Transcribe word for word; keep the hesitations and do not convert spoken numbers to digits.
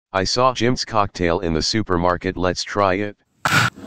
I saw Jim's cocktail in the supermarket, let's try it.